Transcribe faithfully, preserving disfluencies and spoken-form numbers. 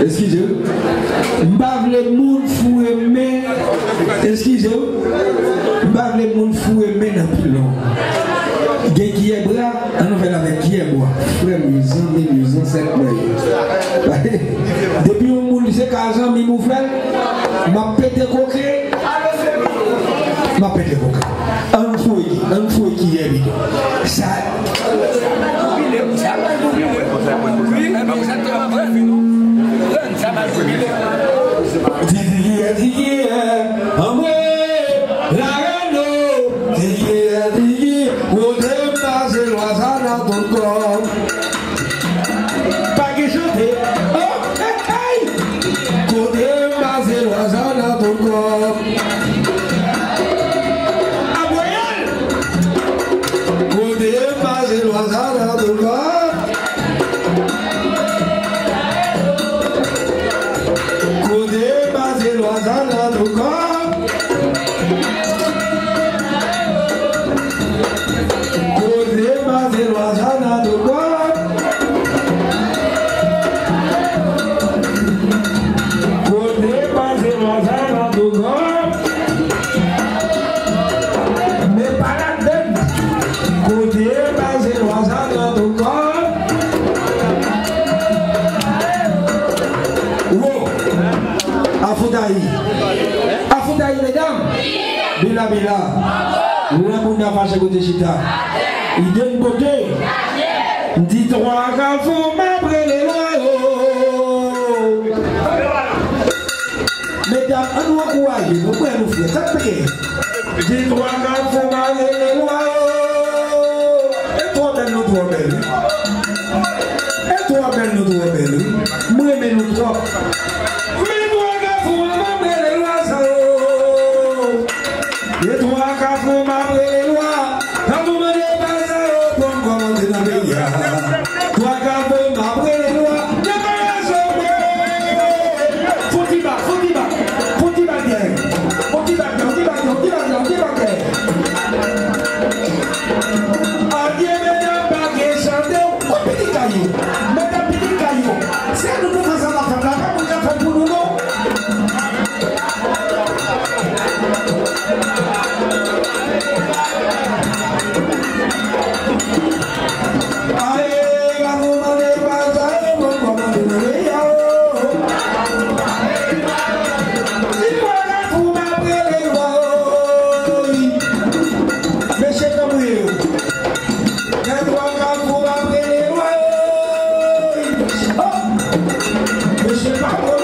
Excusez-moi. M'bave le monde fou aimer. Excusez-moi. M'bave le monde fou aimer dans plus long. Gay qui est bras, on fait avec qui est bois. Frère musin, mais musin, c'est depuis un monde, c'est quinze ans, mais mon frère, m'a pété coquet. M'a pété coquet. Un fouet, un fouet qui est bidon. Ça. Didier, Didier, Amoué, la reine, Didier, Didier, au départ, c'est l'oiseau dans ton corps. Pas que chanter, oh, hey, hey, au départ, c'est l'oiseau dans ton corps. Aboyal, au départ, c'est l'oiseau dans ton corps. Afoudaï, mesdames, Bila Bila, nous avons fait côté chita. Il y a une beauté. Dis-toi qu'à fond, m'après les lois. Mesdames, on nous encourage, nous pouvons nous faire ça. Dis-toi qu'à fond, m'après les lois. Et toi, belle, nous trois belles. Et toi, belle, nous trois belles. Moi, mais nous trois. Et toi, quand vous m'appelez les lois, quand vous me dépassez au point, comment tu n'as pas dit. Toi, quand vous m'appelez les lois, je ne peux pas sauver. Faut-il pas, faut-il pas, faut-il pas bien. Faut-il pas bien, faut-il pas bien, faut-il pas bien, faut-il pas bien. Adieu, mesdames, pas que chanter, au petit caillou. Mesdames, petit caillou. C'est nous nous faisons la femme là, pas pour nous faire pour nous, non? Monsieur